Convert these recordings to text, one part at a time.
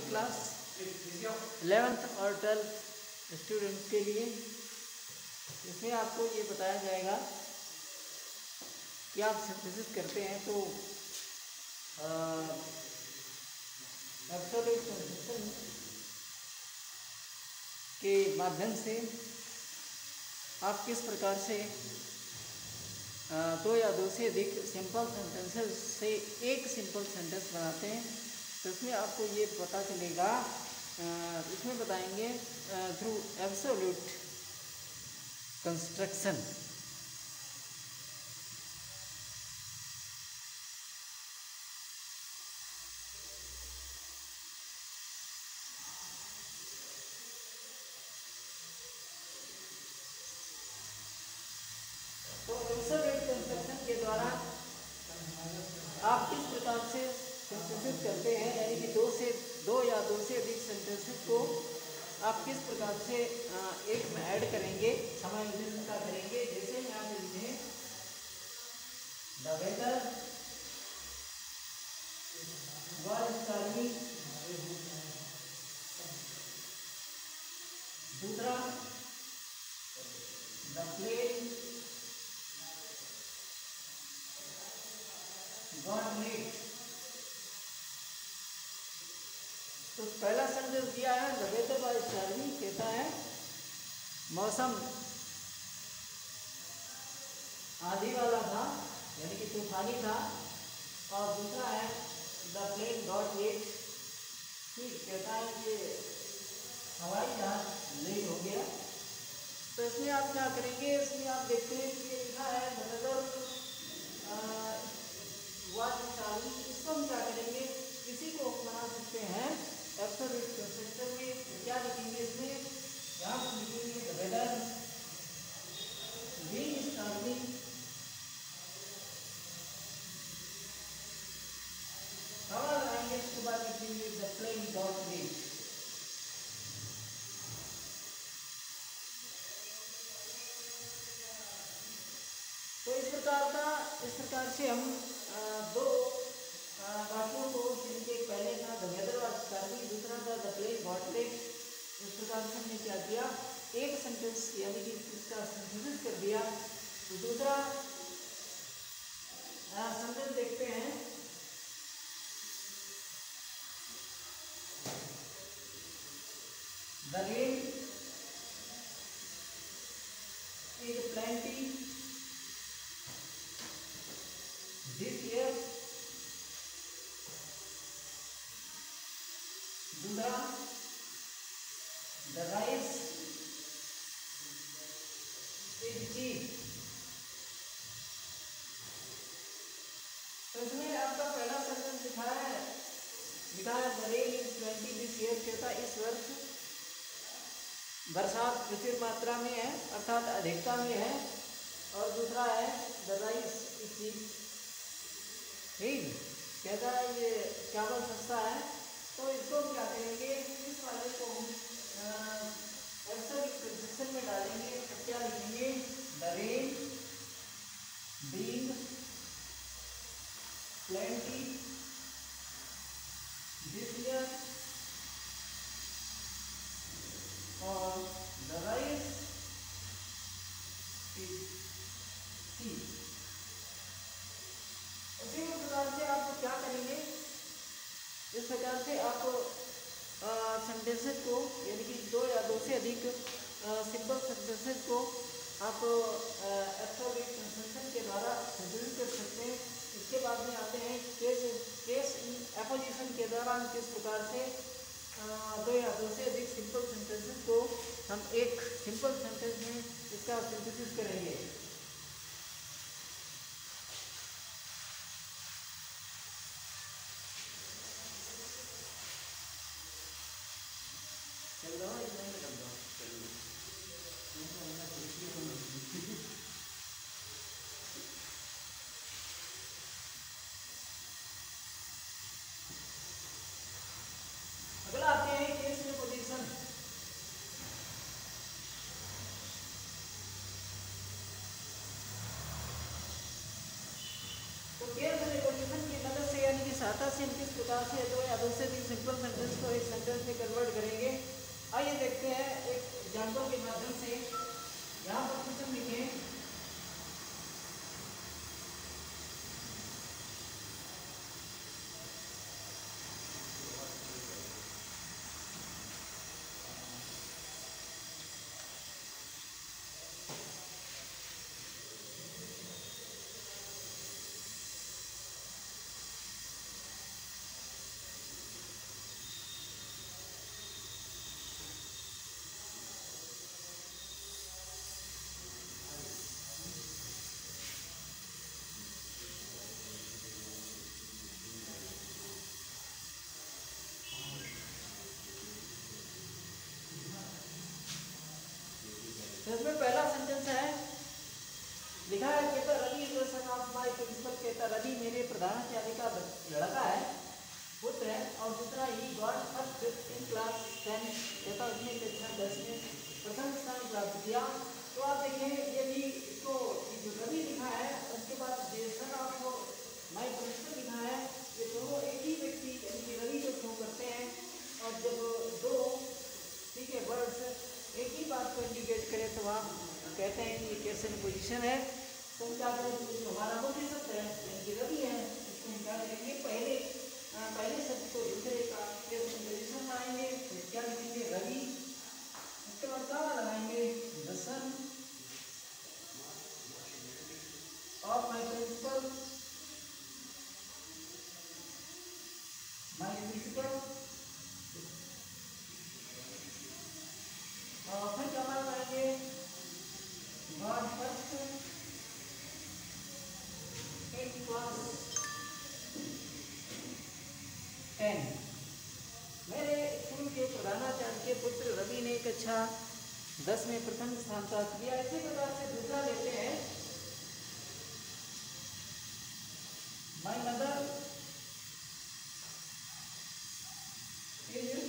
की class 11th और 12th students के लिए। इसमें आपको ये बताया जाएगा कि आप सिंथेसिस करते हैं तो एब्सोल्यूट कंसेप्शन के माध्यम से आप किस प्रकार से दो या दो से अधिक सिंपल सेंटेंसेस से एक सिंपल सेंटेंस बनाते हैं। तो इसमें आपको ये पता चलेगा, इसमें बताएंगे थ्रू एब्सोल्यूट कंस्ट्रक्शन। तो एब्सोल्यूट कंस्ट्रक्शन के द्वारा आप किस प्रकार से सिंथेसिस करते हैं, यानी कि दो या दो से अधिक सेंटेंसेस को आप किस प्रकार से एक में ऐड करेंगे, समायोजन का करेंगे। जैसे यहाँ पे लिखें द वेदर वाज स्टार्मी, दूसरा द प्लेन गॉट लेट। तो पहला सेंटेंस दिया है द वेदर वाज स्टार्मी, कहता है मौसम आंधी वाला था, यानी कि तूफानी था। और दूसरा है द प्लेन गॉट लेट, ठीक, कहता है कि हवाई जहाज लेट हो गया। तो इसमें आप क्या करेंगे, इसमें आप देखते हैं कि ये लिखा है द वेदर वाज स्टार्मी। इसको हम क्या करेंगे, इसी को हम बना सकते हैं एब्सोल्यूट कंस्ट्रक्शन में। क्या लिखेंगे इसमें, यहाँ पर लिखेंगे द वेदर बीइंग स्टार्मी, हवा लगाएंगे, इसके बाद लिखेंगे द प्लेन गॉट लेट। तो इस प्रकार से हम दो वाक्यों को, जिनके पहले था द वेदर वाज स्टार्मी, दूसरा था द प्लेन गॉट लेट, इस प्रकार से हमने क्या किया, एक सेंटेंस यानी कि इसका सिंथेसिस कर दिया। तो दूसरा सेंटेंस देखते हैं, the rain is plenty this year, दूसरा द राइस इज चीप। तो इसमें आपका पहला सेंटेंस लिखा है the rain is 20 this year, कहता है इस वर्ष बरसात प्रचुर मात्रा में है, अर्थात अधिकता में है। और दूसरा है द राइस इज चीप, ठीक, कहता है ये चावल सस्ता है। तो इसको हम क्या करेंगे, इस वाले को हम एब्सोल्यूट कंस्ट्रक्शन में डालेंगे। तो क्या लिखेंगे, the rain being plenty this year और द राइस इज चीप। उसी प्रकार से आप क्या करेंगे, इस प्रकार से आप सेंटेंसेस को, यानी कि दो या दो से अधिक सिंपल सेंटेंसेस को आप एब्सोल्यूट कंस्ट्रक्शन के द्वारा सिंथेसिस कर सकते हैं। इसके बाद में आते हैं केस एपोजिशन के दौरान किस प्रकार से दो या दो से अधिक सिंपल सेंटेंसेस को हम एक सिंपल सेंटेंस में इसका सिंथेसिस करेंगे। चल रहा है नहीं निकल रहा, अगला आते हैं केस पोजीशन। से हम किस प्रकार से 2 या 2 से अधिक सिंपल सेंटेंस को एक सेंटेंस में कन्वर्ट करेंगे। आइए देखते हैं एक एग्जाम्पल के माध्यम से। यहाँ पर क्वेश्चन लिखें, तो इसमें पहला सेंटेंस है, लिखा है कहता Ravi is the son of my principal. कहता रवि मेरे प्रधानाचार्य का लड़का है, पुत्र है। और दूसरा he got first in class 10। कहता उसने कक्षा 10 में प्रथम स्थान प्राप्त किया। तो आप देखें ये भी इसको जो रवि लिखा है उसके बाद सन ऑफ माय प्रिंसिपल लिखा है, ये दोनों एक ही व्यक्ति यानी कि रवि को शो करते हैं। और जब दो ठीक है वर्ड्स एक ही बात को इंडिकेट करें तो आप कहते हैं कि ये कैसे पोजीशन है। तो हम क्या करें, जो हमारा मुख्य शब्द है यानी कि रवि है, इसको हम क्या करेंगे, पहले शब्द को दूसरे का पोजीशन में आएंगे। तो क्या लिखेंगे रवि, उसके बाद क्या लगाएंगे the son of my principal, my principal. और फिर क्या लगाएंगे गॉड फर्स्ट इन क्लास 10। मेरे स्कूल के प्रधानाचार्य के पुत्र रवि ने कक्षा 10 में प्रथम स्थान प्राप्त किया। इसी प्रकार से दूसरा लेते हैं, माय मदर इज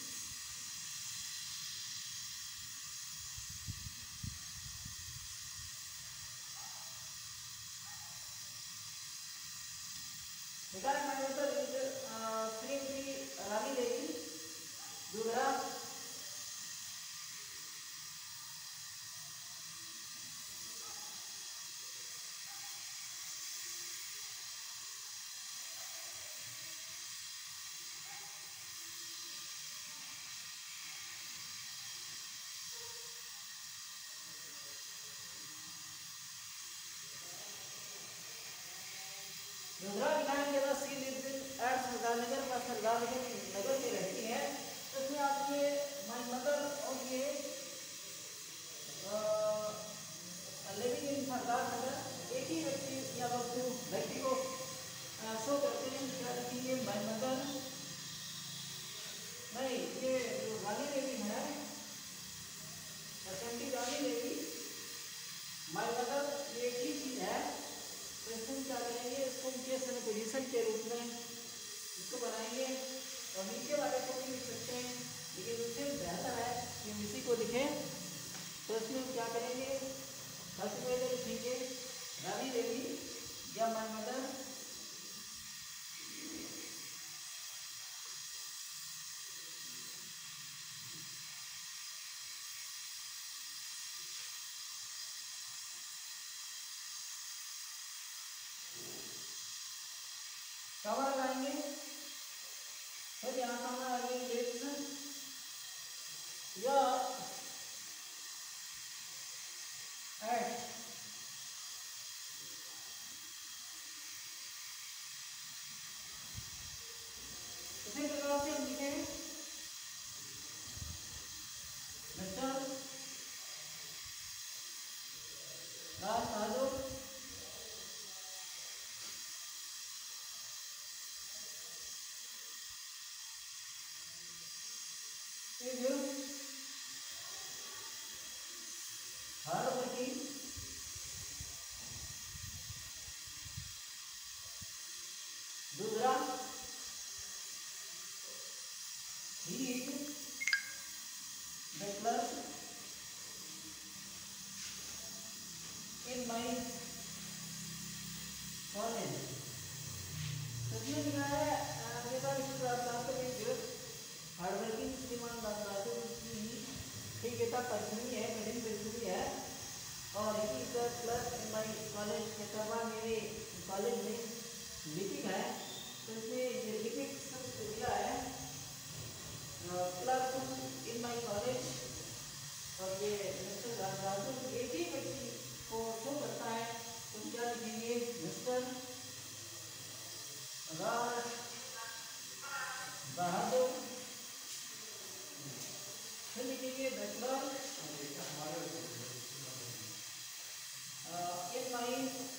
निकाल, my mother is Shrimati Rani Devi. दूसरा दिखाएंगे बस she lives in eight Sardar Nagar, वह सरदार नगर में रहती है। तो इसमें आप ये माय मदर और ये लिविंग इन सरदार नगर एक ही व्यक्ति या व्यक्ति को शो करते हैं। क्या लिखेंगे माय मदर, नहीं ये जो रानी देवी है रानी देवी, माय मदर ये एक ही चीज है। तो इसमें क्या करेंगे, इसको केस एंड पोजीशन के रूप में इसको बनाएंगे। और नीचे वाले को भी लिख सकते हैं, लेकिन उससे बेहतर है कि हम इसी को लिखें। तो इसमें क्या करेंगे, सबसे पहले लिखेंगे रानी देवी या माय मदर, कवर लगाएंगे। फिर यहाँ कवर लगाएंगे लिव्स या एट। इसी प्रकार से हम लिखें मिस्टर राज बहादुर हार्डवर्किंग दूसरा he is the clerk in my college। इसमें लिखा है अन्यथा हार्डवर्किंग श्रीमान दासदासु की ही कहता परिश्रमी है, कठिन परिश्रमी है। और ही प्लस माई कॉलेज कहता मेरे कॉलेज में लिपिक है, तो इसमें ये लिपिक शब्द दिया है क्लर्क इन माई कॉलेज। और ये मिस्टर दासदासु एक ही व्यक्ति को शो करता है, तो क्या लिखेंगे मिस्टर राज बहादुर। फिर लिखेंगे बैचलर इन माई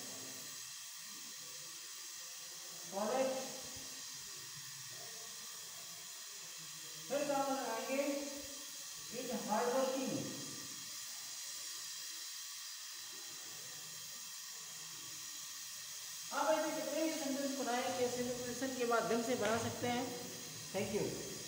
कॉलेज। फिर क्या लगाएंगे इन हार्डवर्किंग। आप ऐसे कितने भी सेंटेंस बनाए कि सिंपल के माध्यम से बना सकते हैं। Thank you.